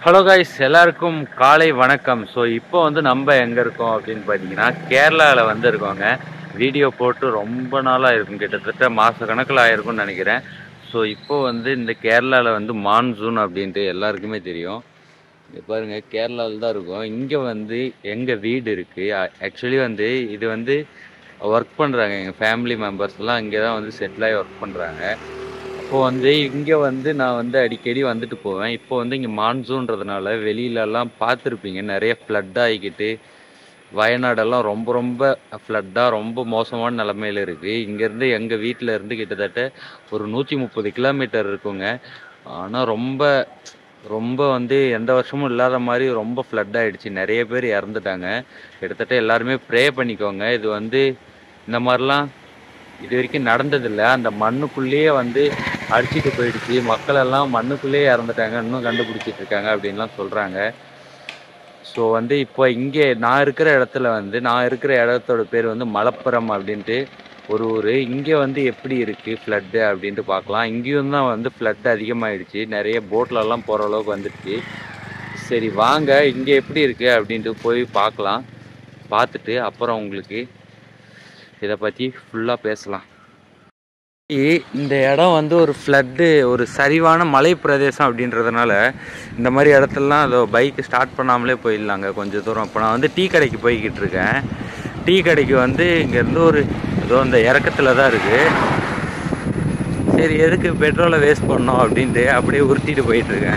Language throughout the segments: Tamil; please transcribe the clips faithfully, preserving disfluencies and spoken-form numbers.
ஹலோ கைஸ், எல்லாருக்கும் காலை வணக்கம். ஸோ இப்போ வந்து நம்ம எங்கே இருக்கோம் அப்படின்னு பார்த்தீங்கன்னா கேரளாவில் வந்து இருக்கோங்க. வீடியோ போட்டு ரொம்ப நாளாக இருக்கும், கிட்டத்தட்ட மாத கணக்கில் ஆயிருக்கும்னு நினைக்கிறேன். ஸோ இப்போ வந்து இந்த கேரளாவில் வந்து மான்சூன் அப்படின்ட்டு எல்லாருக்குமே தெரியும். இங்கே பாருங்கள், கேரளாவில் தான் இருக்கோம். இங்கே வந்து எங்கள் வீடு இருக்குது. ஆக்சுவலி வந்து இது வந்து ஒர்க் பண்ணுறாங்க, எங்கள் ஃபேமிலி மெம்பர்ஸ்லாம் இங்கே தான் வந்து செட்டில் ஆகி ஒர்க் பண்ணுறாங்க. இப்போ வந்து இங்கே வந்து நான் வந்து அடிக்கடி வந்துட்டு போவேன். இப்போ வந்து இங்கே மான்சூன்றதுனால வெளியிலலாம் பார்த்துருப்பீங்க, நிறைய ஃப்ளட் ஆகிக்கிட்டு வயநாடெல்லாம் ரொம்ப ரொம்ப ஃப்ளட்டாக ரொம்ப மோசமான நிலமையில இருக்குது. இங்கேருந்து எங்கள் வீட்டில் இருந்து கிட்டத்தட்ட ஒரு நூற்றி முப்பது கிலோமீட்டர் இருக்குங்க. ஆனால் ரொம்ப ரொம்ப வந்து எந்த வருஷமும் இல்லாத மாதிரி ரொம்ப ஃப்ளட் ஆகிடுச்சு. நிறைய பேர் இறந்துட்டாங்க. கிட்டத்தட்ட எல்லாருமே ப்ரே பண்ணிக்கோங்க. இது வந்து இந்த மாதிரிலாம் இது வரைக்கும் நடந்ததில்லை. அந்த மண்ணுக்குள்ளேயே வந்து அடிச்சுட்டு போயிடுச்சு. மக்கள் எல்லாம் மண்ணுக்குள்ளேயே இறந்துட்டாங்க, இன்னும் கண்டுபிடிச்சிட்டு இருக்காங்க அப்படின்லாம் சொல்கிறாங்க. ஸோ வந்து இப்போ இங்கே நான் இருக்கிற இடத்துல வந்து நான் இருக்கிற இடத்தோட பேர் வந்து மலப்புரம் அப்படின்ட்டு ஒரு ஊர். இங்கே வந்து எப்படி இருக்குது ஃப்ளட்டு அப்படின்ட்டு பார்க்கலாம். இங்கேயும் தான் வந்து ஃப்ளட் அதிகமாகிடுச்சு, நிறைய போட்லலாம் போகிற அளவுக்கு வந்துடுச்சு. சரி வாங்க, இங்கே எப்படி இருக்குது அப்படின்ட்டு போய் பார்க்கலாம். பார்த்துட்டு அப்புறம் உங்களுக்கு இதை பற்றி ஃபுல்லாக பேசலாம். இந்த இடம் வந்து ஒரு ஃப்ளட்டு, ஒரு சரிவான மலை பிரதேசம் அப்படின்றதுனால இந்த மாதிரி இடத்துலலாம் அதோ பைக்கு ஸ்டார்ட் பண்ணாமலே போயிடலாங்க கொஞ்சம் தூரம். இப்போ நான் வந்து டீ கடைக்கு போய்கிட்டு இருக்கேன். டீ கடைக்கு வந்து இங்கேருந்து ஒரு ஏதோ அந்த இறக்கத்தில் தான் இருக்குது. சரி, எதுக்கு பெட்ரோலை வேஸ்ட் பண்ணோம் அப்படின்ட்டு அப்படியே உருட்டிட்டு போயிட்டுருக்கேன்.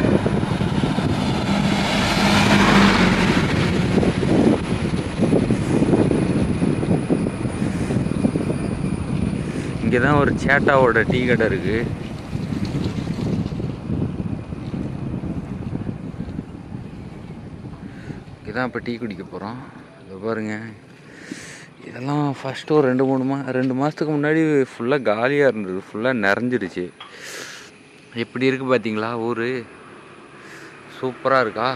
இங்கே தான் ஒரு சேட்டாவோட டீ கடை இருக்குது. இங்கே தான் இப்போ டீ குடிக்க போகிறோம். இதை பாருங்க, இதெல்லாம் ஃபஸ்ட்டு ஒரு ரெண்டு மூணு மா ரெண்டு மாதத்துக்கு முன்னாடி ஃபுல்லாக காலியாக இருந்தது, ஃபுல்லாக நிறைஞ்சிருச்சு. எப்படி இருக்குது பார்த்தீங்களா ஊர்? சூப்பராக இருக்கா?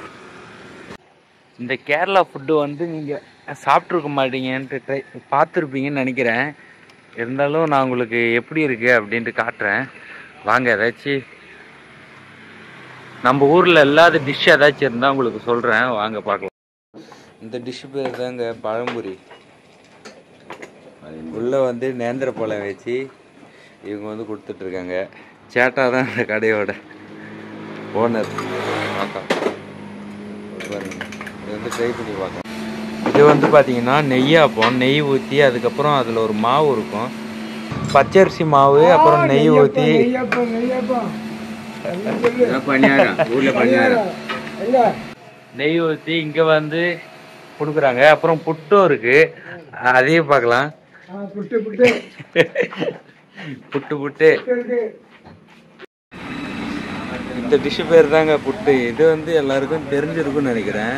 இந்த கேரளா ஃபுட்டு வந்து நீங்கள் சாப்பிட்ருக்க மாட்டீங்கன்ட்டு ட்ரை பார்த்துருப்பீங்கன்னு நினைக்கிறேன். இருந்தாலும் நான் உங்களுக்கு எப்படி இருக்குது அப்படின்ட்டு காட்டுறேன் வாங்க. ஏதாச்சும் நம்ம ஊரில் இல்லாத டிஷ் ஏதாச்சும் இருந்தால் உங்களுக்கு சொல்கிறேன், வாங்க பார்க்கலாம். இந்த டிஷ்ஷு பேர் தாங்க பழம்புரி. உள்ளே வந்து நேந்திர பழம் வச்சு இவங்க வந்து கொடுத்துட்ருக்காங்க. சேட்டா தான் இந்த கடையோட ஓனர். பார்க்கலாம், இது வந்து ட்ரை பண்ணி பார்க்கலாம். இது வந்து பார்த்தீங்கன்னா நெய்யாப்பம், நெய் ஊற்றி அதுக்கப்புறம் அதில் ஒரு மாவு இருக்கும், பச்சரிசி மாவு, அப்புறம் நெய் ஊற்றி நெய் ஊற்றி இங்கே வந்து கொடுக்குறாங்க. அப்புறம் புட்டும் இருக்கு, அதையும் பார்க்கலாம். புட்டு புட்டு இந்த டிஷ்ஷு பேர் தாங்க புட்டு. இது வந்து எல்லாருக்கும் தெரிஞ்சிருக்குன்னு நினைக்கிறேன்.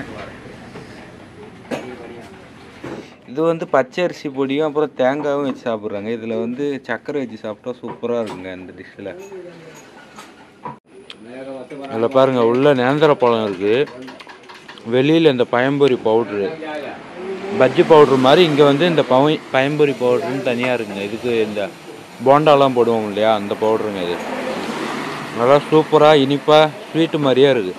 இது வந்து பச்சை அரிசி பொடியும் அப்புறம் தேங்காயும் வச்சு சாப்பிட்றாங்க. இதில் வந்து சர்க்கரை வச்சு சாப்பிட்டா சூப்பராக இருக்குங்க இந்த டிஷ்ஷில். இதில் பாருங்கள், உள்ள நேந்திர பழம் இருக்குது, வெளியில் இந்த பயம்பொரி பவுட்ரு, பஜ்ஜி பவுட்ரு மாதிரி. இங்கே வந்து இந்த பவை பயம்பொரி பவுட்ருன்னு தனியாக இருக்குங்க. இதுக்கு இந்த போண்டாலாம் போடுவோம் இல்லையா, அந்த பவுட்ருங்க. இது நல்லா சூப்பராக இனிப்பாக ஸ்வீட்டு மாதிரியே இருக்குது.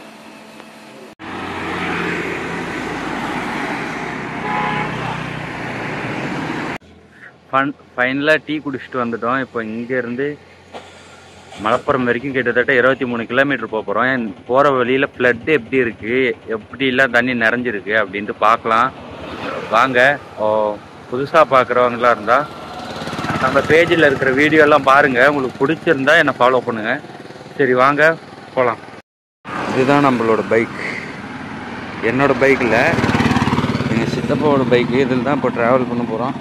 ஃபன் ஃபைனலாக டீ குடிச்சிட்டு வந்துட்டோம். இப்போ இங்கேருந்து மலப்புரம் வரைக்கும் கிட்டத்தட்ட இருபத்தி மூணு கிலோமீட்டர் போக போகிறோம். போகிற வழியில் ஃப்ளட்டு எப்படி இருக்குது, எப்படிலாம் தண்ணி நிறைஞ்சிருக்கு அப்படின்ட்டு பார்க்கலாம் வாங்க. ஓ, புதுசாக பார்க்குறவங்களா இருந்தால் நம்ம பேஜில் இருக்கிற வீடியோலாம் பாருங்கள். உங்களுக்கு பிடிச்சிருந்தா என்னை ஃபாலோ பண்ணுங்கள். சரி வாங்க போகலாம். இதுதான் நம்மளோட பைக், என்னோடய பைக்கில் எங்கள் சித்தப்பாவோட பைக்கு. இதில் தான் இப்போ ட்ராவல் பண்ண போகிறோம்.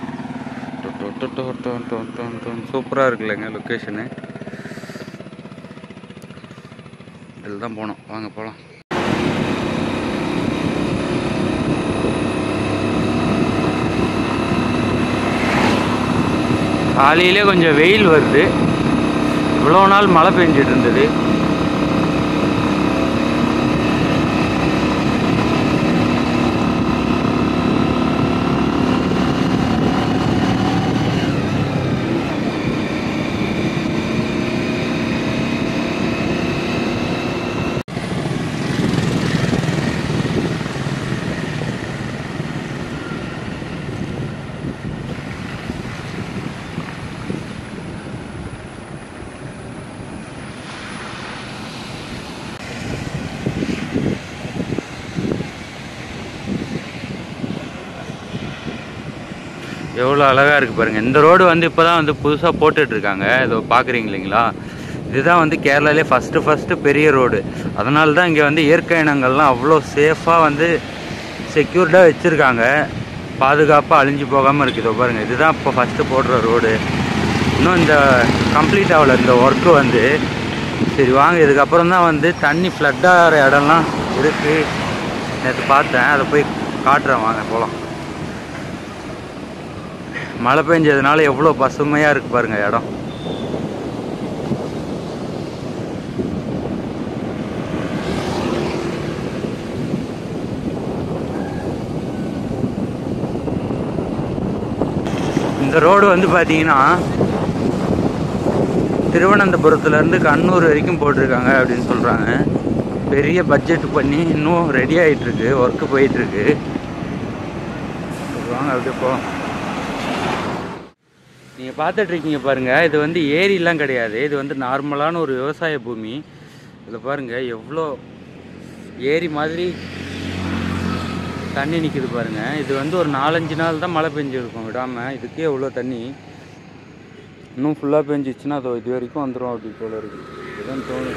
சூப்பராக இருக்குல்லங்க லொக்கேஷனு. இதில் தான் போனோம், வாங்க போகலாம். காலையிலே கொஞ்சம் வெயில் வருது, இவ்வளோ நாள் மழை பெஞ்சிட்டு இருந்தது. எவ்வளோ அழகாக இருக்குது பாருங்கள். இந்த ரோடு வந்து இப்போ தான் வந்து புதுசாக போட்டுட்ருக்காங்க. இதோ பார்க்குறீங்க இல்லைங்களா? இதுதான் வந்து கேரளாலே ஃபஸ்ட்டு ஃபஸ்ட்டு பெரிய ரோடு. அதனால தான் இங்கே வந்து இயற்கை இனங்கள்லாம் அவ்வளோ சேஃபாக வந்து செக்யூர்டாக வச்சுருக்காங்க. பாதுகாப்பாக அழிஞ்சு போகாமல் இருக்குது. இதோ பாருங்கள், இதுதான் இப்போ ஃபஸ்ட்டு போடுற ரோடு. இன்னும் இந்த கம்ப்ளீட் ஆகலை இந்த ஒர்க்கு வந்து. சரி வாங்க, இதுக்கப்புறம் தான் வந்து தண்ணி ஃப்ளட் ஆகிற இடம்லாம் இருக்குது. நேற்று பார்த்தேன், அதை போய் காட்டுறேன், வாங்க போகலாம். மழை பெஞ்சதுனால எவ்வளோ பசுமையாக இருக்குது பாருங்கள் இடம். இந்த ரோடு வந்து பார்த்தீங்கன்னா திருவனந்தபுரத்துலேருந்து கண்ணூர் வரைக்கும் போட்டிருக்காங்க அப்படின்னு சொல்கிறாங்க. பெரிய பட்ஜெட் பண்ணி இன்னும் ரெடி ஆகிட்டுருக்கு, ஒர்க்கு போயிட்டுருக்கு. வாங்க அப்படியே போ. நீங்கள் பார்த்துட்ருக்கீங்க பாருங்கள், இது வந்து ஏரிலாம் கிடையாது. இது வந்து நார்மலான ஒரு விவசாய பூமி. இதில் பாருங்கள் எவ்வளோ ஏரி மாதிரி தண்ணி நிற்கிது பாருங்கள். இது வந்து ஒரு நாலஞ்சு நாள் தான் மழை பெஞ்சிருக்கும் விடாமல். இதுக்கே எவ்வளோ தண்ணி. இன்னும் ஃபுல்லாக பெஞ்சிச்சுன்னா அதோ இது வரைக்கும் வந்துடும் அப்படி போல இருக்குது. இதுதான் தோணுது.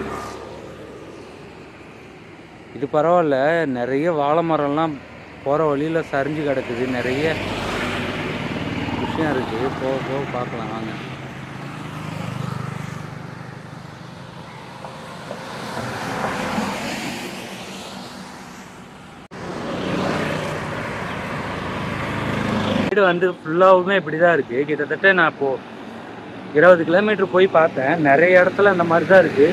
இது பரவாயில்ல, நிறைய வாழை மரம்லாம் போகிற வழியில் சரிஞ்சு கிடக்குது. நிறைய விஷயம் இருக்குது, போக போக பார்க்கலாம் வாங்க. வீடு வந்து ஃபுல்லாகவுமே இப்படி தான் இருக்குது. கிட்டத்தட்ட நான் இப்போது இருபது கிலோமீட்டர் போய் பார்த்தேன். நிறைய இடத்துல இந்த மாதிரி தான் இருக்குது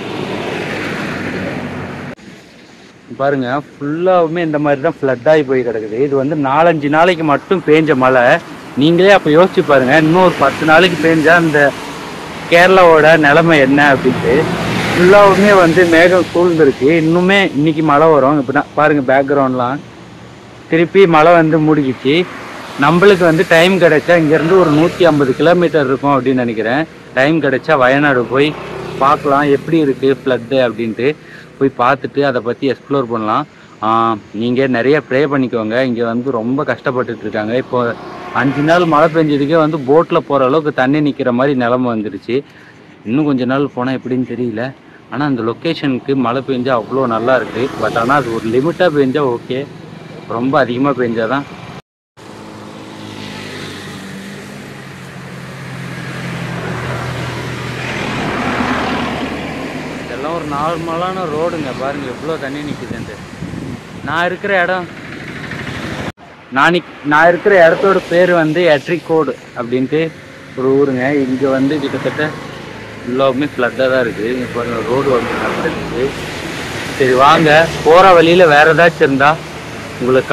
பாருங்க. ஃபுல்லாகவுமே இந்த மாதிரி தான் ஃப்ளட் ஆகி போய் கிடக்குது. இது வந்து நாலஞ்சு நாளைக்கு மட்டும் பேஞ்ச மழை. நீங்களே அப்போ யோசிச்சு பாருங்கள், இன்னும் ஒரு பத்து நாளைக்கு பேஞ்சா அந்த கேரளாவோட நிலைமை என்ன அப்படின்ட்டு. ஃபுல்லாகவுமே வந்து மேகம் சூழ்ந்துருக்கு. இன்னுமே இன்னைக்கு மழை வரும். இப்போ தான் பாருங்கள் பேக்ரவுண்ட்லாம் திருப்பி மழை வந்து மூடிக்கிச்சு. நம்மளுக்கு வந்து டைம் கிடைச்சா இங்கேருந்து ஒரு நூற்றி ஐம்பது கிலோமீட்டர் இருக்கும் அப்படின்னு நினைக்கிறேன். டைம் கிடைச்சா வயநாடு போய் பார்க்கலாம் எப்படி இருக்குது ஃப்ளட்டு அப்படின்ட்டு. போய் பார்த்துட்டு அதை பற்றி எக்ஸ்ப்ளோர் பண்ணலாம். நீங்கள் நிறைய ப்ரே பண்ணிக்கோங்க. இங்கே வந்து ரொம்ப கஷ்டப்பட்டுட்டு இருக்காங்க. இப்போ அஞ்சு நாள் மழை பெஞ்சதுக்கே வந்து போட்டில் போகிற அளவுக்கு தண்ணி நிற்கிற மாதிரி நிலமை வந்துருச்சு. இன்னும் கொஞ்ச நாள் போனால் எப்படின்னு தெரியல. ஆனால் அந்த லொக்கேஷனுக்கு மழை பெஞ்சால் அவ்வளோ நல்லா இருக்குது. பட் ஆனால் அது ஒரு லிமிட்டாக பெஞ்சால் ஓகே, ரொம்ப அதிகமாக பெஞ்சால் தான். இதெல்லாம் ஒரு நார்மலான ரோடுங்க. பாருங்கள் எவ்வளோ தண்ணி நிற்குதுன்ட்டு. நான் இருக்கிற இடம் நான் நான் இருக்கிற இடத்தோட பேர் வந்து எட்ரிகோடு அப்படின்ட்டு ஒரு ஊருங்க. இங்கே வந்து கிட்டத்தட்ட எல்லாமே ஃப்ளட்டாக தான் இருக்குது. இங்கே பாருங்கள் ரோடு வந்து நல்லா இருக்குது. சரி வாங்க, போகிற வழியில் வேறு ஏதாச்சும் இருந்தால் உங்களுக்கு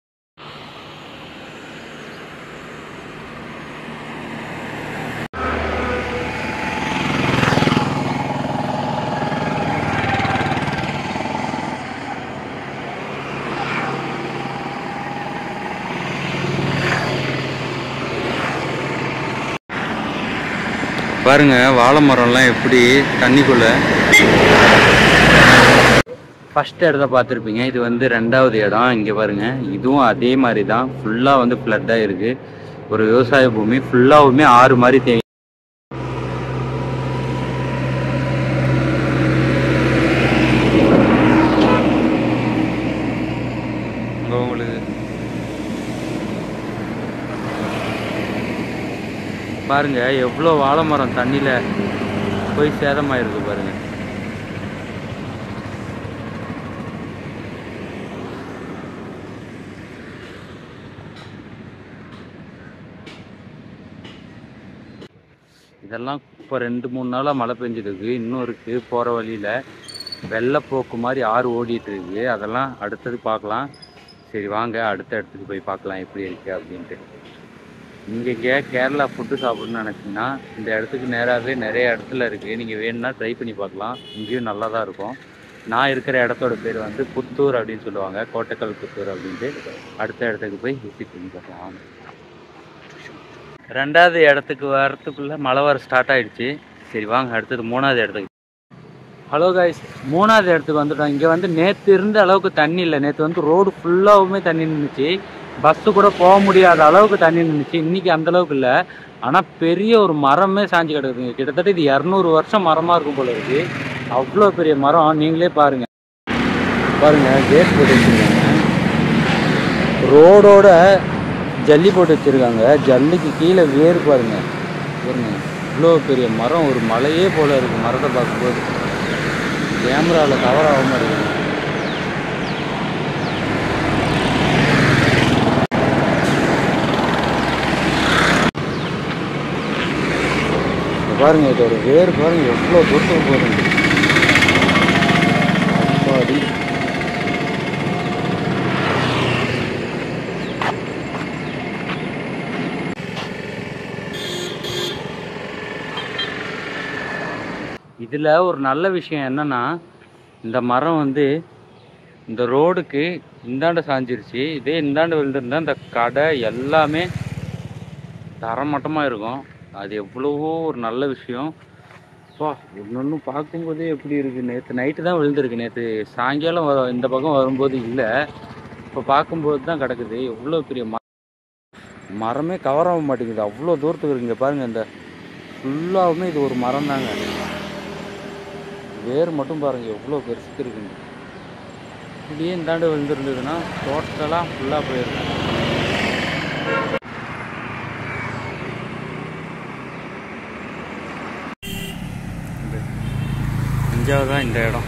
பாருங்க. வாழை மரம்லாம் எப்படி தண்ணிக்குள்ள. ஃபர்ஸ்ட் இடத்த பார்த்துருப்பீங்க, இது வந்து ரெண்டாவது இடம். இங்கே பாருங்க, இதுவும் அதே மாதிரி தான். ஃபுல்லாக வந்து ஃப்ளட்டாக இருக்குது. ஒரு விவசாய பூமி ஃபுல்லாகவுமே ஆறு மாதிரி தேங்கி உங்களுக்கு பாருங்க எவ்வளோ வாழை மரம் தண்ணியில் போய் சேதமாயிருக்கு பாருங்க. இதெல்லாம் இப்போ ரெண்டு மூணு நாளாக மழை பெஞ்சிருக்கு. இன்னும் இருக்குது போகிற வழியில் வெள்ளப்போக்கு மாதிரி ஆறு ஓடிட்டு இருக்கு. அதெல்லாம் அடுத்தது பார்க்கலாம். சரி வாங்க அடுத்த இடத்துக்கு போய் பார்க்கலாம் எப்படி இருக்குது அப்படின்ட்டு. நீங்கள் இங்கே கேரளா ஃபுட்டு சாப்பிட்ணுன்னு நினச்சிங்கன்னா இந்த இடத்துக்கு நேராகவே நிறைய இடத்துல இருக்குது. நீங்கள் வேணும்னா ட்ரை பண்ணி பார்க்கலாம். இங்கேயும் நல்லா தான் இருக்கும். நான் இருக்கிற இடத்தோட பேர் வந்து புத்தூர் அப்படின்னு சொல்லுவாங்க, கோட்டைக்கல் புத்தூர் அப்படின்ட்டு. அடுத்த இடத்துக்கு போய் விசிட் பண்ணி பார்க்கலாம். ரெண்டாவது இடத்துக்கு வரத்துக்குள்ளே மழை வர ஸ்டார்ட் ஆகிடுச்சு. சரி வாங்க அடுத்தது மூணாவது இடத்துக்கு. ஹலோ கைஸ், மூணாவது இடத்துக்கு வந்துட்டோம். இங்கே வந்து நேற்று இருந்த அளவுக்கு தண்ணி இல்லை. நேற்று வந்து ரோடு ஃபுல்லாகவுமே தண்ணி நின்றுச்சு. பஸ்ஸு கூட போக முடியாத அளவுக்கு தண்ணி நின்றுச்சு. இன்றைக்கி அந்தளவுக்கு இல்லை. ஆனால் பெரிய ஒரு மரமே சாஞ்சு கிடக்குதுங்க. கிட்டத்தட்ட இது இரநூறு வருஷம் மரமாக இருக்கும் போல இருக்குது. அவ்வளோ பெரிய மரம். நீங்களே பாருங்கள் பாருங்கள் கேட் போட்டு வச்சுருக்காங்க. ரோடோட ஜல்லி போட்டு வச்சுருக்காங்க. ஜல்லிக்கு கீழே வேறு பாருங்கள் பாருங்க. இவ்வளோ பெரிய மரம், ஒரு மலையே போல் இருக்குது. மரத்தை பார்க்கும்போது கேமராவில் கவர் ஆக மாட்டேங்குது. பாருங்க, இதோட வேறு பாருங்க எவ்வளோ தூரத்துக்கு போகுதுங்க. அப்பாடி இதில் ஒரு நல்ல விஷயம் என்னென்னா, இந்த மரம் வந்து இந்த ரோடுக்கு இந்தாண்ட சாஞ்சிருச்சு. இதே இந்தாண்டு விழுந்திருந்தால் இந்த கடை எல்லாமே தரமட்டமாக இருக்கும். அது எவ்வளவோ ஒரு நல்ல விஷயம். ஸோ ஒன்று ஒன்று பார்க்கும்போதே எப்படி இருக்குது. நேற்று நைட்டு தான் விழுந்திருக்கு. நேற்று சாயங்காலம் வர இந்த பக்கம் வரும்போது இல்லை, இப்போ பார்க்கும்போது தான் கிடக்குது. எவ்வளோ பெரிய ம மரமே கவர் ஆக மாட்டேங்குது. அவ்வளோ தூரத்துக்கு இருக்குங்க பாருங்கள். இந்த ஃபுல்லாகவுமே இது ஒரு மரம் தாங்க. வேர் மட்டும் பாருங்கள் எவ்வளோ பெருசுக்கு இருக்குங்க. இப்படியே இந்தாண்டு விழுந்துருந்ததுன்னா டோட்டலாக ஃபுல்லாக போயிருக்கும். அஞ்சாவது தான் இந்த இடம்.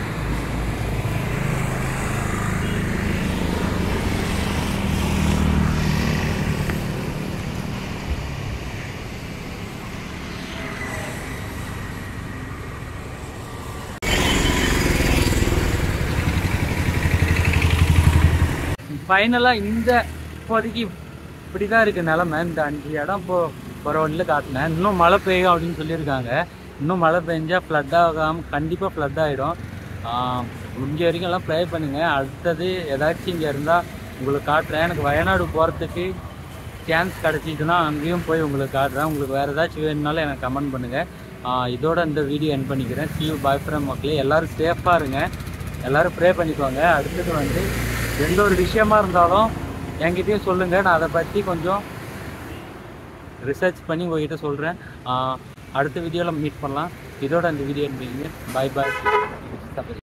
ஃபைனலாக இந்த இப்போதைக்கு இப்படி தான் இருக்குது நிலமை. இந்த அஞ்சு இடம் இப்போ ஒரு வண்டியில் காட்டினேன். இன்னும் மழை பெய்யும் அப்படின்னு சொல்லியிருக்காங்க. இன்னும் மழை பெஞ்சால் ஃப்ளட் ஆகாமல் கண்டிப்பாக ஃப்ளட் ஆகிடும். முடிஞ்ச வரைக்கும் எல்லாம் ப்ரே பண்ணுங்கள். அடுத்தது ஏதாச்சும் இங்கே இருந்தால் உங்களுக்கு காட்டுறேன். எனக்கு வயநாடு போகிறதுக்கு சான்ஸ் கிடச்சிச்சுன்னா அங்கேயும் போய் உங்களுக்கு காட்டுறேன். உங்களுக்கு வேறு ஏதாச்சும் வேணும்னாலும் எனக்கு கமெண்ட் பண்ணுங்கள். இதோட இந்த வீடியோ என் பண்ணிக்கிறேன். சி யூ பாய் ஃப்ரெண்ட் மக்களே. எல்லோரும் சேஃபாக இருங்க. எல்லோரும் ப்ரே பண்ணிக்கோங்க. அடுத்தது வந்து எந்த ஒரு விஷயமா இருந்தாலும் என்கிட்டயும் சொல்லுங்கள். நான் அதை பற்றி கொஞ்சம் ரிசர்ச் பண்ணி உங்கள்கிட்ட சொல்கிறேன். அடுத்த வீடியோவில் மீட் பண்ணலாம். இதோட அந்த வீடியோ பாய் பாய்.